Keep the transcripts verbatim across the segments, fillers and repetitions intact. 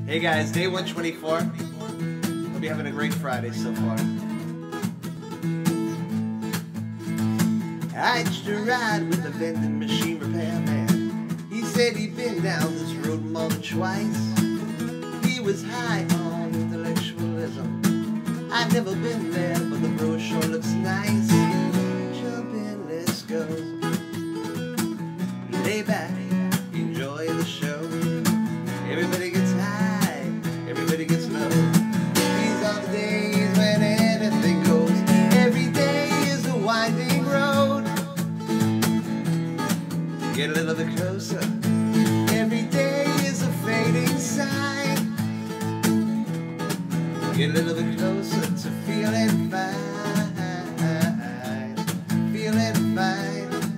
Hey guys, day one twenty-four. Hope you're having a great Friday so far. I hitched a ride with a vending machine repairman. He said he'd been down this road more than twice. He was high on intellectualism. I've never been there, but the road sure looks nice. Jump in, let's go. Lay back, enjoy the show. Everybody gets high, everybody gets low. These are the days when anything goes. Every day is a winding road. Get a little bit closer. Every day is a fading sign. Get a little bit closer to feeling fine. Feeling fine.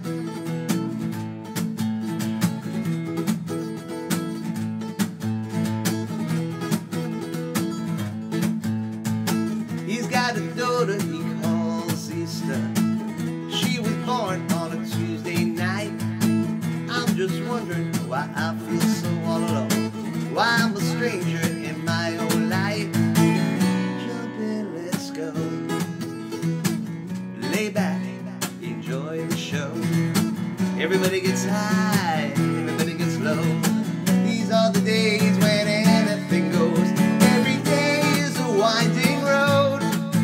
He's got a daughter he calls Easter. She was born on a Tuesday night. I'm just wondering why I feel so all alone. Why I'm a stranger in my own life. Jump in, let's go. Lay back, enjoy the show. Everybody gets high, everybody gets low. These are the days when anything goes. Every day is a winding road.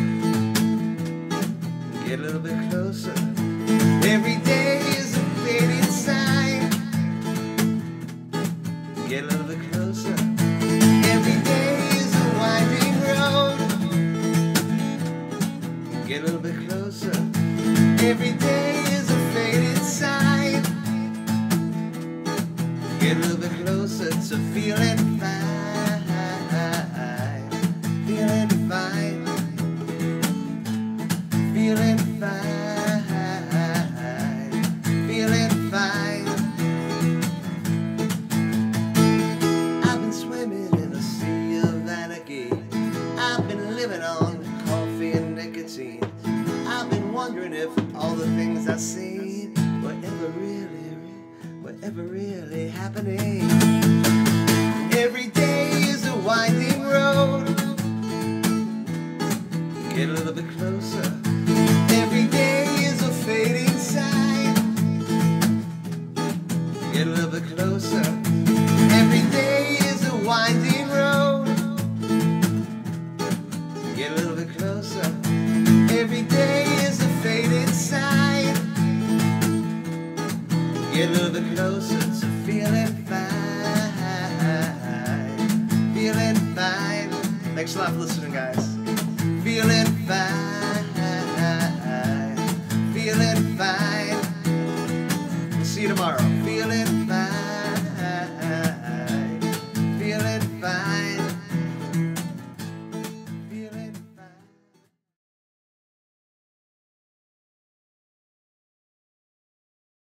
Get a little bit closer. Every day is a fading sign. Get a little bit closer. Every day is a winding road. Get a little bit closer. Every day is a fading sign. Get a little bit closer to feeling fine. Feeling fine. Feeling fine. Feeling fine. I've been swimming in a sea of anarchy. I've been living on coffee and nicotine. I've been wondering if all the things I see were ever really, were ever really happening. Every day is a winding road. Get a little bit closer. Every day is a fading sign. Get a little bit closer. Every day is a winding road. Get a little bit closer. Every day is a fading sign. Get a little bit closer to feeling fine. Feeling fine. Thanks a lot for listening, guys. Feeling fine. Feeling fine. We'll see you tomorrow. Feeling